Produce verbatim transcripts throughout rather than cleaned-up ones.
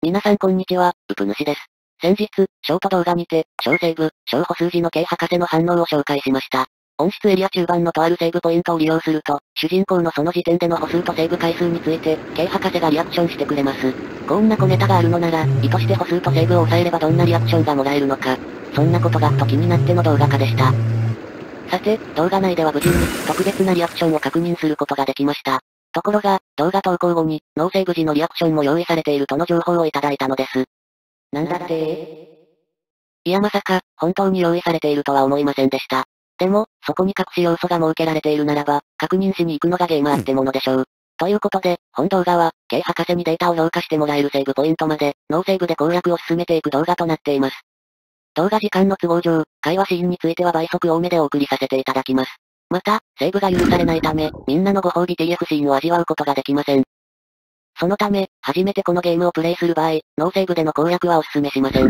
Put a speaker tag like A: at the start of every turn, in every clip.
A: 皆さんこんにちは、うぷ主です。先日、ショート動画にて、小セーブ、小歩数字の K 博士の反応を紹介しました。温室エリア中盤のとあるセーブポイントを利用すると、主人公のその時点での歩数とセーブ回数について、K 博士がリアクションしてくれます。こんな小ネタがあるのなら、意図して歩数とセーブを抑えればどんなリアクションがもらえるのか。そんなことがふと気になっての動画化でした。さて、動画内では無事に、特別なリアクションを確認することができました。ところが、動画投稿後に、ノーセーブ時のリアクションも用意されているとの情報をいただいたのです。なんだっていやまさか、本当に用意されているとは思いませんでした。でも、そこに隠し要素が設けられているならば、確認しに行くのがゲーマーってものでしょう。ということで、本動画は、K 博士にデータを評価してもらえるセーブポイントまで、ノーセーブで攻略を進めていく動画となっています。動画時間の都合上、会話シーンについては倍速多めでお送りさせていただきます。また、セーブが許されないため、みんなのご褒美 ティーエフ シーンを味わうことができません。そのため、初めてこのゲームをプレイする場合、ノーセーブでの攻略はお勧めしません。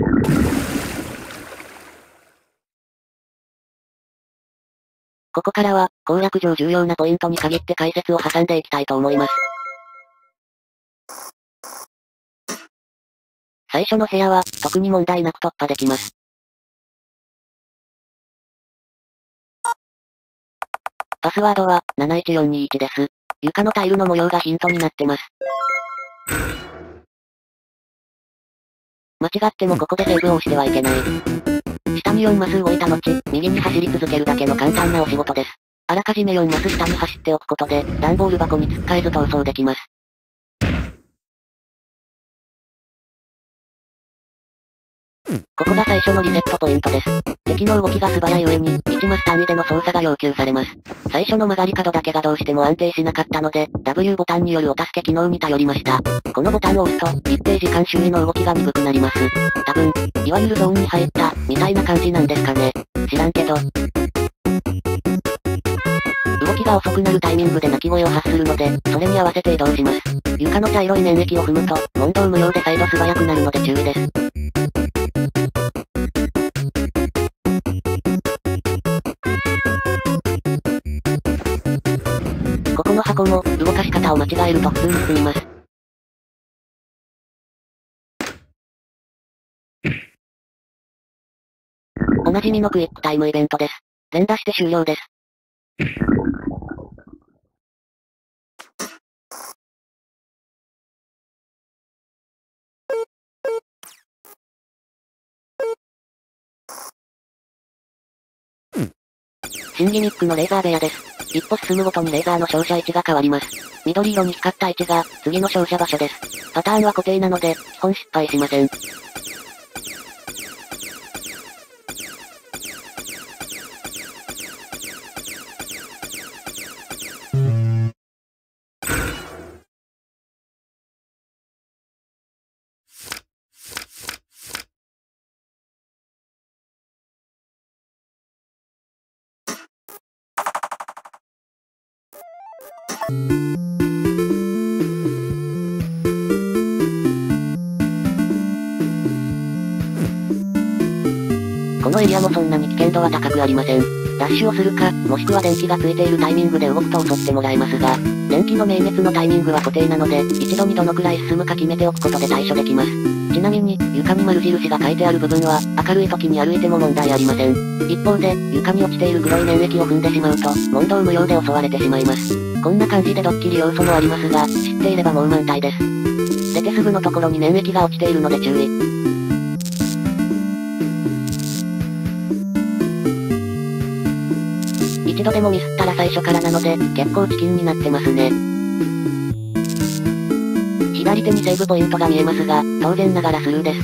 A: ここからは、攻略上重要なポイントに限って解説を挟んでいきたいと思います。最初の部屋は、特に問題なく突破できます。パスワードは、なないちよんにいちです。床のタイルの模様がヒントになってます。間違ってもここでセーブを押してはいけない。下によんマス動いた後、右に走り続けるだけの簡単なお仕事です。あらかじめよんマス下に走っておくことで、段ボール箱に突っかえず逃走できます。ここが最初のリセットポイントです。敵の動きが素早い上に、いちマス単位での操作が要求されます。最初の曲がり角だけがどうしても安定しなかったので、ダブリュー ボタンによるお助け機能に頼りました。このボタンを押すと、一定時間周囲の動きが鈍くなります。多分、いわゆるゾーンに入った、みたいな感じなんですかね。知らんけど。動きが遅くなるタイミングで鳴き声を発するので、それに合わせて移動します。床の茶色い粘液を踏むと、問答無用で再度素早くなるので注意です。ここの箱も、動かし方を間違えると普通に進みます。おなじみのクイックタイムイベントです。連打して終了です。新ギミックのレーザー部屋です。一歩進むごとにレーザーの照射位置が変わります。緑色に光った位置が、次の照射場所です。パターンは固定なので、基本失敗しません。このエリアもそんなに危険度は高くありません。ダッシュをするか、もしくは電気がついているタイミングで動くと襲ってもらえますが、電気の明滅のタイミングは固定なので、一度にどのくらい進むか決めておくことで対処できます。ちなみに、床に丸印が書いてある部分は、明るい時に歩いても問題ありません。一方で、床に落ちている黒い粘液を踏んでしまうと、問答無用で襲われてしまいます。こんな感じでドッキリ要素もありますが、知っていればもう満タイです。出てすぐのところに粘液が落ちているので注意。一度でもミスったら最初からなので、結構チキンになってますね。左手にセーブポイントが見えますが、当然ながらスルーです。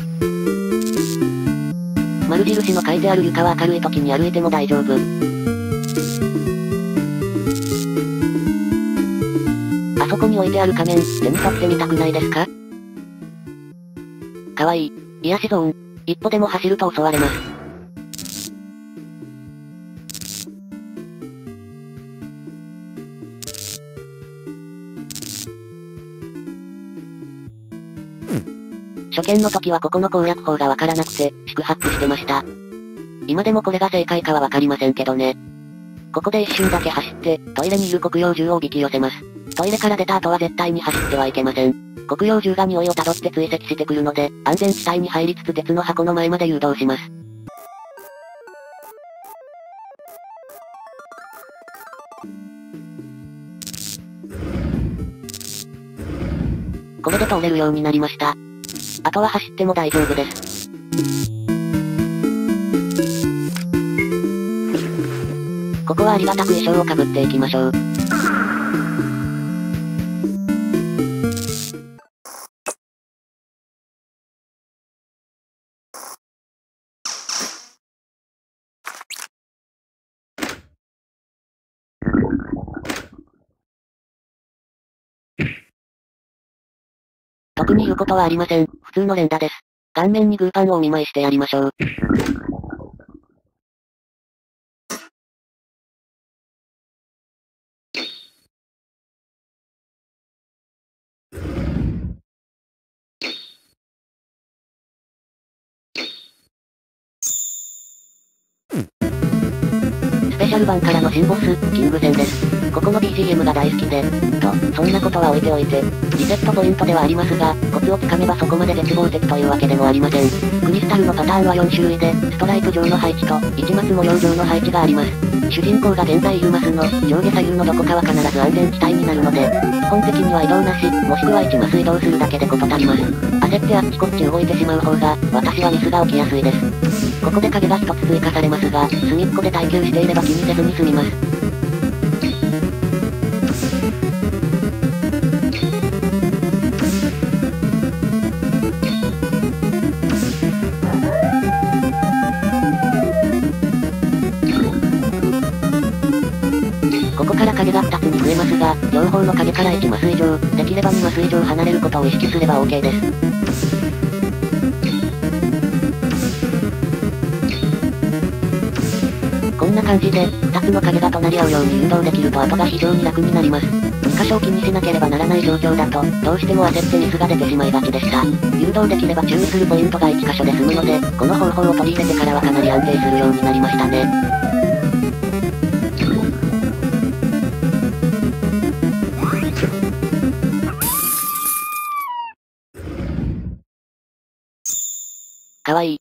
A: 丸印の書いてある床は明るい時に歩いても大丈夫。あそこに置いてある仮面、手に取ってみたくないですか？かわいい。癒しゾーン。一歩でも走ると襲われます。初見の時はここの攻略法がわからなくて、四苦八苦してました。今でもこれが正解かはわかりませんけどね。ここで一瞬だけ走って、トイレにいる黒曜獣をおびき寄せます。 トイレから出た後は絶対に走ってはいけません。黒曜銃が匂いを辿って追跡してくるので、安全地帯に入りつつ鉄の箱の前まで誘導します。これで通れるようになりました。あとは走っても大丈夫です。ここはありがたく衣装をかぶっていきましょう。特に言うことはありません。普通の連打です。顔面にグーパンをお見舞いしてやりましょう。スペシャル版からの新ボス、キング戦です。ここの ビージーエム が大好きで、と、そんなことは置いておいて、リセットポイントではありますが、コツをつかめばそこまで絶望的というわけでもありません。クリスタルのパターンはよん種類で、ストライプ状の配置と、市松模様状の配置があります。主人公が現在いるマスの、上下左右のどこかは必ず安全地帯になるので、基本的には移動なし、もしくはいちマス移動するだけで事足ります。焦ってあっちこっち動いてしまう方が、私はミスが起きやすいです。ここで影が一つ追加されますが、隅っこで耐久していれば気にせずに済みます。ここから影がふたつに増えますが、両方の影からいちマス以上、できればにマス以上離れることを意識すれば OK です。こんな感じで、ふたつの影が隣り合うように誘導できると後が非常に楽になります。に箇所を気にしなければならない状況だと、どうしても焦ってミスが出てしまいがちでした。誘導できれば注意するポイントがいち箇所で済むので、この方法を取り入れてからはかなり安定するようになりましたね。かわいい。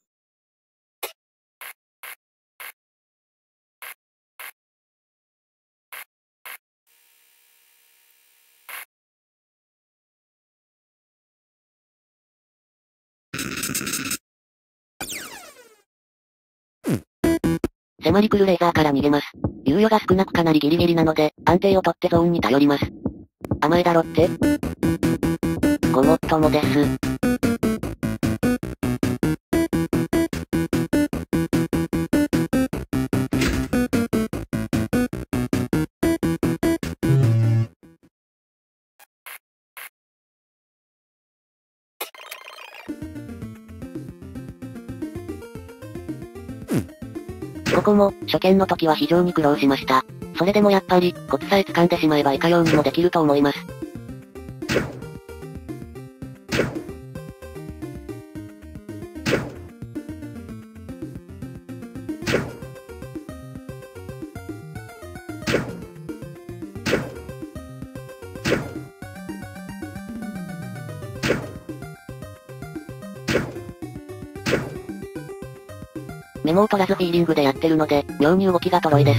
A: 迫り来るレーザーから逃げます。猶予が少なくかなりギリギリなので、安定をとってゾーンに頼ります。甘えだろって。ごもっともです。ここも、初見の時は非常に苦労しました。それでもやっぱり、コツさえ掴んでしまえばいかようにもできると思います。メモを取らずフィーリングでやってるので、妙に動きがとろいです。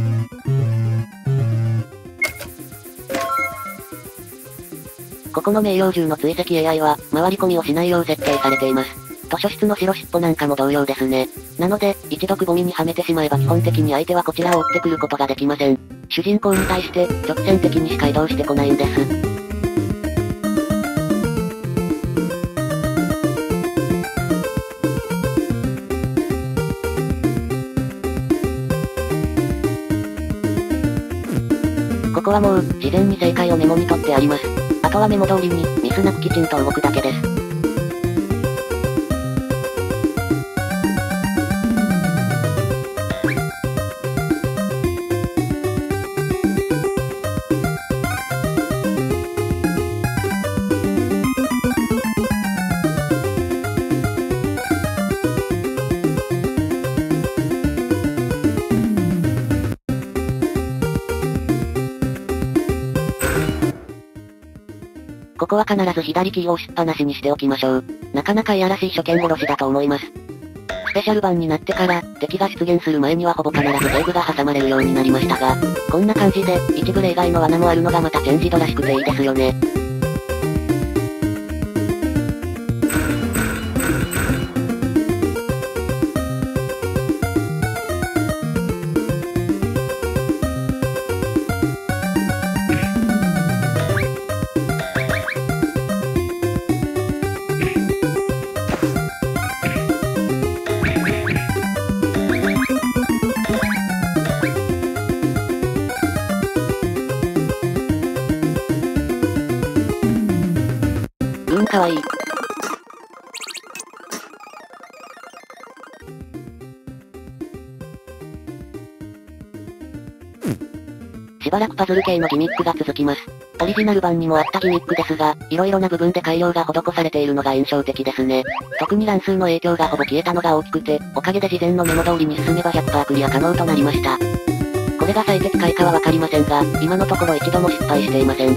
A: ここの名誉銃の追跡 エーアイ は、回り込みをしないよう設定されています。図書室の白尻尾なんかも同様ですね。なので、一度くぼみにはめてしまえば基本的に相手はこちらを追ってくることができません。主人公に対して、直線的にしか移動してこないんです。ここはもう、事前に正解をメモに取ってあります。あとはメモ通りに、ミスなくきちんと動くだけです。 こは必ず左キーを押しっぱなしにしておきましょう。なかなかいやらしい初見殺しだと思います。スペシャル版になってから、敵が出現する前にはほぼ必ずセーブが挟まれるようになりましたが、こんな感じで、一部例外の罠もあるのがまたチェンジドらしくていいですよね。うーん、かわいい。しばらくパズル系のギミックが続きます。オリジナル版にもあったギミックですが、色々な部分で改良が施されているのが印象的ですね。特に乱数の影響がほぼ消えたのが大きくて、おかげで事前のメモ通りに進めば ひゃくパーセント クリア可能となりました。これが最適解かはわかりませんが、今のところ一度も失敗していません。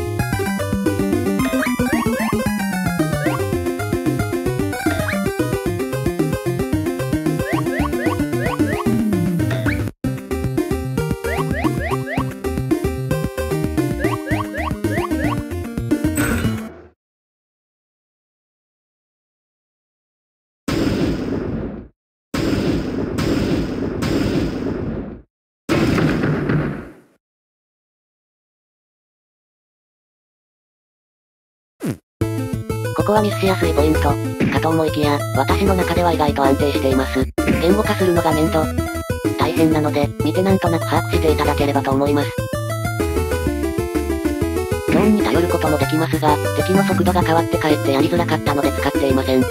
A: ここはミスしやすいポイント、かと思いきや、私の中では意外と安定しています。言語化するのが面倒。大変なので、見てなんとなく把握していただければと思います。ドローンに頼ることもできますが、敵の速度が変わってかえってやりづらかったので使っていません。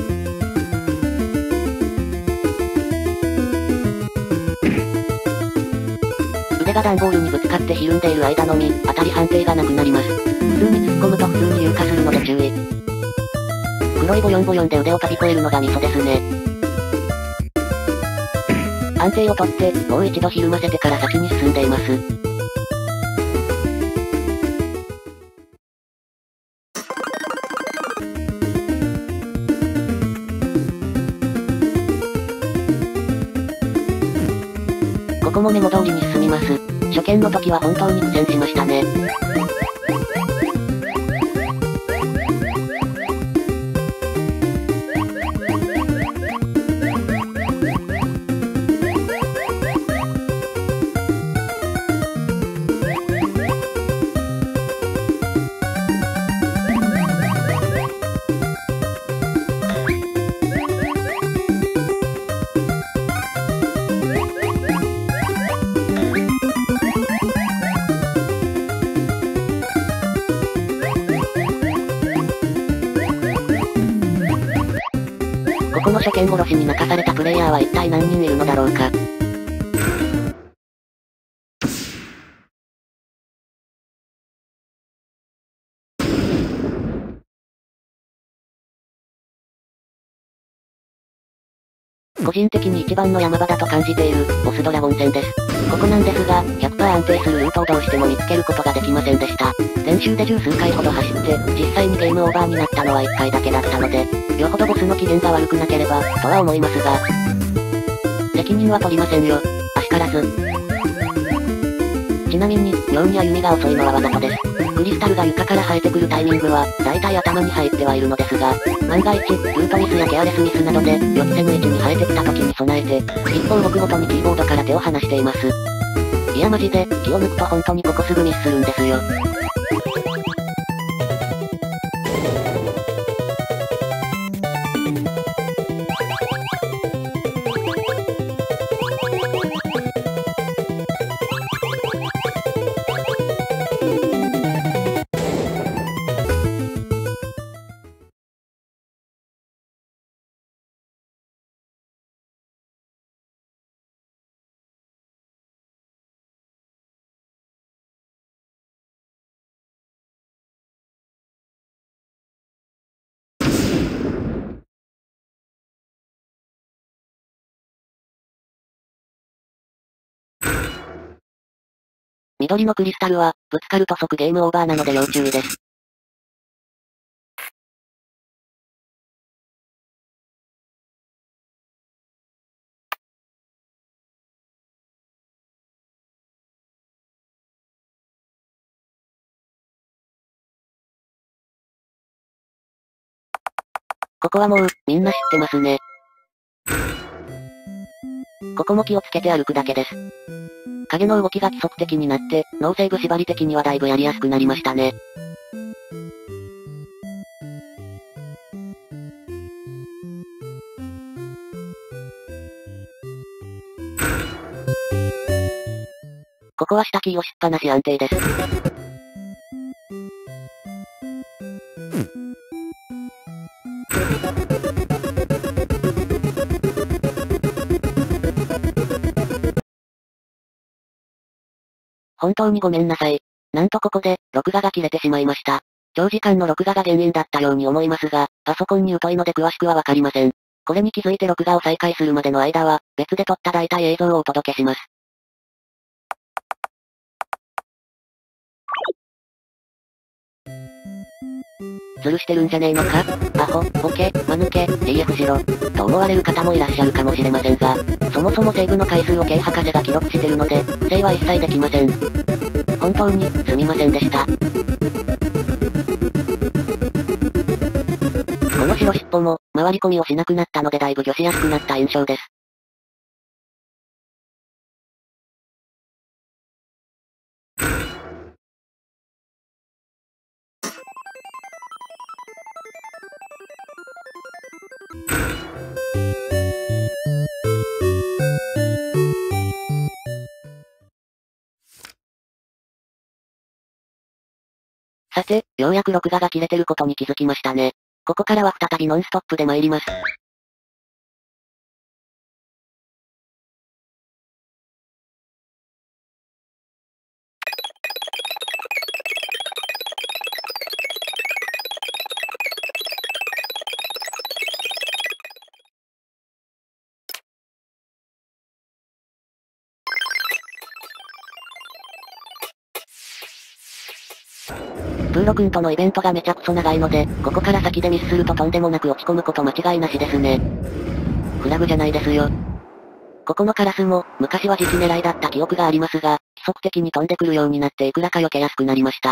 A: 腕が段ボールにぶつかってひるんでいる間のみ、当たり判定がなくなります。普通に突っ込むと普通に誘過するので注意。黒いボヨンボヨンで腕を飛び越えるのがミソですね。安定をとって、もう一度ひるませてから先に進んでいます。ここもメモ通りに進みます。初見の時は本当に苦戦しましたね。ここの初見殺しに泣かされたプレイヤーは一体何人いるのだろうか。個人的に一番の山場だと感じている、ボスドラゴン戦です。ここなんですが、ひゃくパーセント 安定するルートをどうしても見つけることができませんでした。練習で十数回ほど走って、実際にゲームオーバーになったのはいっかいだけだったので、よほどボスの機嫌が悪くなければ、とは思いますが、責任は取りませんよ。あしからず。ちなみに、妙に歩みが遅いのはわざとです。クリスタルが床から生えてくるタイミングは、だいたい頭に入ってはいるのですが、万が一、ルートミスやケアレスミスなどで、予期せぬ位置に生えてきた時に備えて、一歩動くごとにキーボードから手を離しています。いやマジで、気を抜くと本当にここすぐミスするんですよ。緑のクリスタルは、ぶつかると即ゲームオーバーなので要注意です。 ここはもう、みんな知ってますね。ここも気をつけて歩くだけです。影の動きが規則的になって、脳セーブ縛り的にはだいぶやりやすくなりましたね。ここは下キー押しっぱなし安定です。本当にごめんなさい。なんとここで、録画が切れてしまいました。長時間の録画が原因だったように思いますが、パソコンに疎いので詳しくはわかりません。これに気づいて録画を再開するまでの間は、別で撮った代替映像をお届けします。ズルしてるんじゃねえのか？アホ、ボケ、間抜け、ティーエフ しろ。と思われる方もいらっしゃるかもしれませんが、そもそもセーブの回数を K 博士が記録してるので、不正は一切できません。本当に、すみませんでした。この白尻尾も、回り込みをしなくなったのでだいぶ魚しやすくなった印象です。さて、ようやく録画が切れてることに気づきましたね。ここからは再びノンストップで参ります。プーロ君とのイベントがめちゃくそ長いので、ここから先でミスするととんでもなく落ち込むこと間違いなしですね。フラグじゃないですよ。ここのカラスも、昔は時期狙いだった記憶がありますが、規則的に飛んでくるようになっていくらか避けやすくなりました。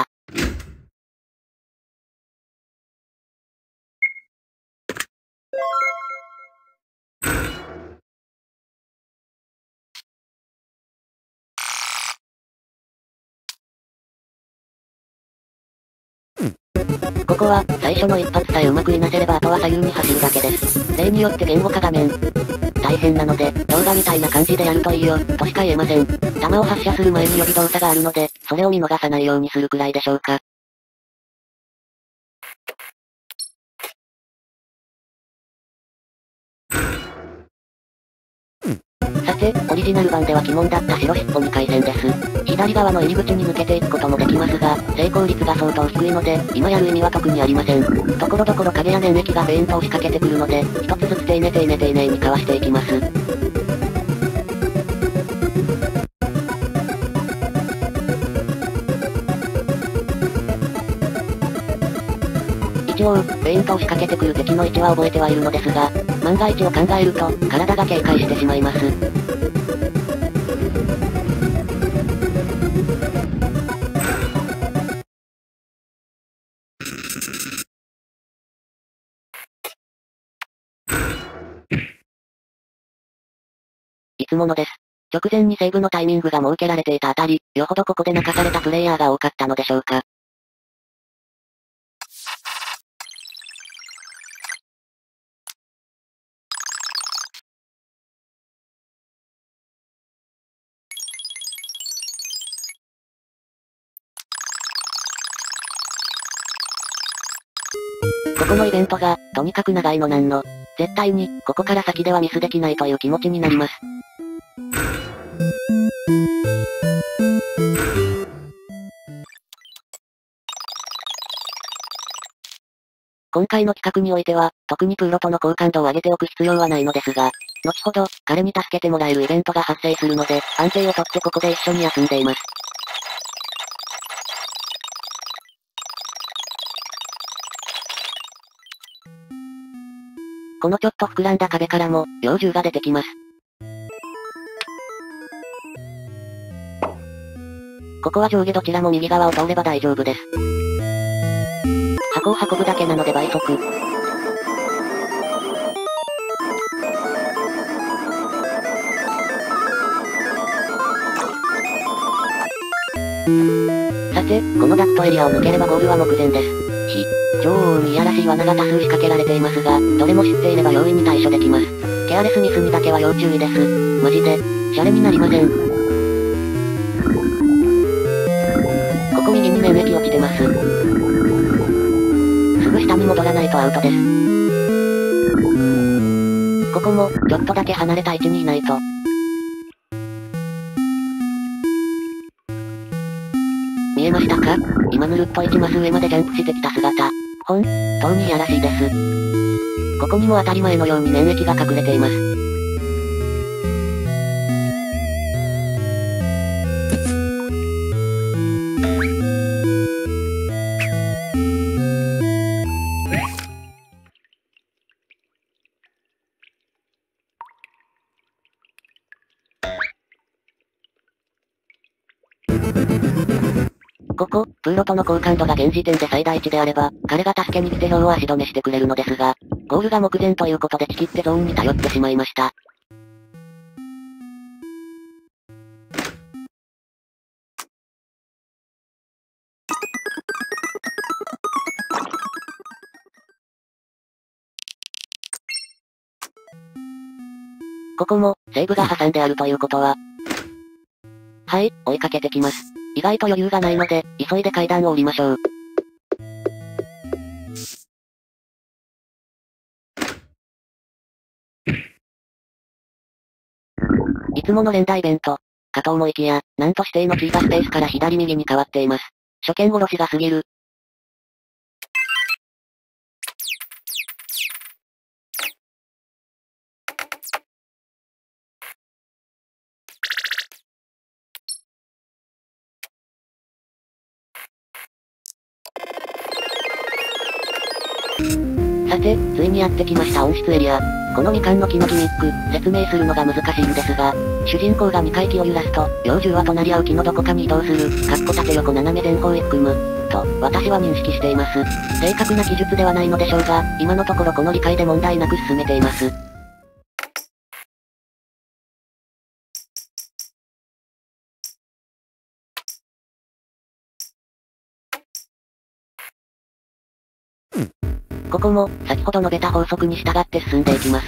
A: ここは、最初の一発さえうまくいなせればあとは左右に走るだけです。例によって言語化画面。大変なので、動画みたいな感じでやるといいよ、としか言えません。弾を発射する前に予備動作があるので、それを見逃さないようにするくらいでしょうか。さて、オリジナル版では鬼門だった白尻尾に回線です。左側の入り口に抜けていくこともできますが、成功率が相当低いので、今やる意味は特にありません。ところどころ影や粘液がフェイントを仕掛けてくるので、一つずつ丁寧丁寧丁寧にかわしていきます。一応、フェイントを仕掛けてくる敵の位置は覚えてはいるのですが、万が一を考えると、体が警戒してしまいます。いつものです。直前にセーブのタイミングが設けられていたあたり、よほどここで泣かされたプレイヤーが多かったのでしょうか。ここのイベントが、とにかく長いのなんの。絶対に、ここから先ではミスできないという気持ちになります。今回の企画においては、特にプーロとの好感度を上げておく必要はないのですが、後ほど、彼に助けてもらえるイベントが発生するので、安静をとってここで一緒に休んでいます。このちょっと膨らんだ壁からも、猟銃が出てきます。ここは上下どちらも右側を通れば大丈夫です。箱を運ぶだけなので倍速。 さて、このダクトエリアを抜ければゴールは目前です。ひ、超大いやらしい罠が多数仕掛けられていますが、どれも知っていれば容易に対処できます。ケアレスミスにだけは要注意です。マジで、シャレになりません。ここ右に免疫落ちてます。すぐ下に戻らないとアウトです。ここも、ちょっとだけ離れた位置にいないと。見えましたか？今ぬるっといちマス上までジャンプしてきた姿。本当にいやらしいです。ここにも当たり前のように免疫が隠れています。ここ、プーロとの好感度が現時点で最大値であれば、彼が助けに来て票を足止めしてくれるのですが、ゴールが目前ということでチキってゾーンに頼ってしまいました。ここも、セーブが挟んであるということは。はい、追いかけてきます。意外と余裕がないので、急いで階段を降りましょう。いつもの連打イベント。かと思いきや、なんと指定のキーがスペースから左右に変わっています。初見殺しが過ぎる。さて、ついにやってきました温室エリア。このみかんの木のギミック、説明するのが難しいんですが、主人公が未開気を揺らすと、幼獣は隣り合う木のどこかに移動する、かっこ縦横斜め全方位含む、と、私は認識しています。正確な記述ではないのでしょうが、今のところこの理解で問題なく進めています。ここも、先ほど述べた法則に従って進んでいきます。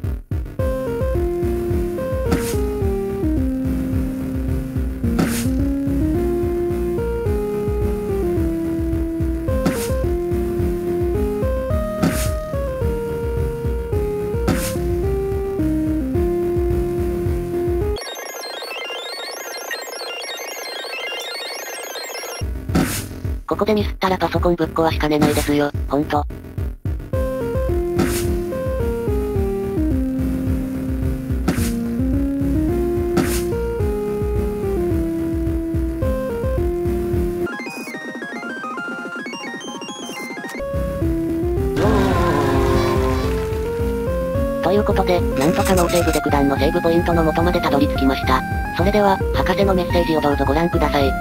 A: ここでミスったらパソコンぶっ壊しかねないですよ、ほんと。ということで、なんとかノーセーブで九段のセーブポイントの元までたどり着きました。それでは、博士のメッセージをどうぞご覧ください。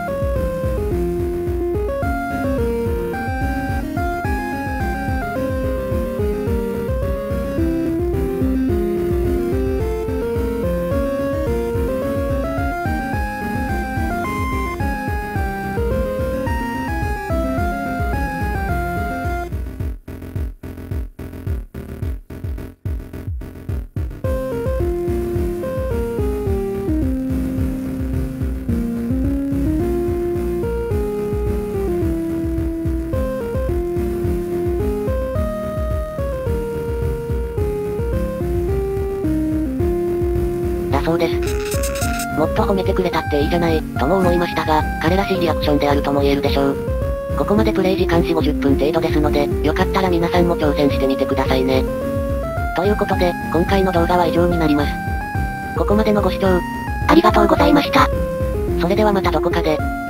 A: そうです。もっと褒めてくれたっていいじゃない、とも思いましたが、彼らしいリアクションであるとも言えるでしょう。ここまでプレイ時間よんじゅうごじゅっぷん程度ですので、よかったら皆さんも挑戦してみてくださいね。ということで、今回の動画は以上になります。ここまでのご視聴、ありがとうございました。それではまたどこかで。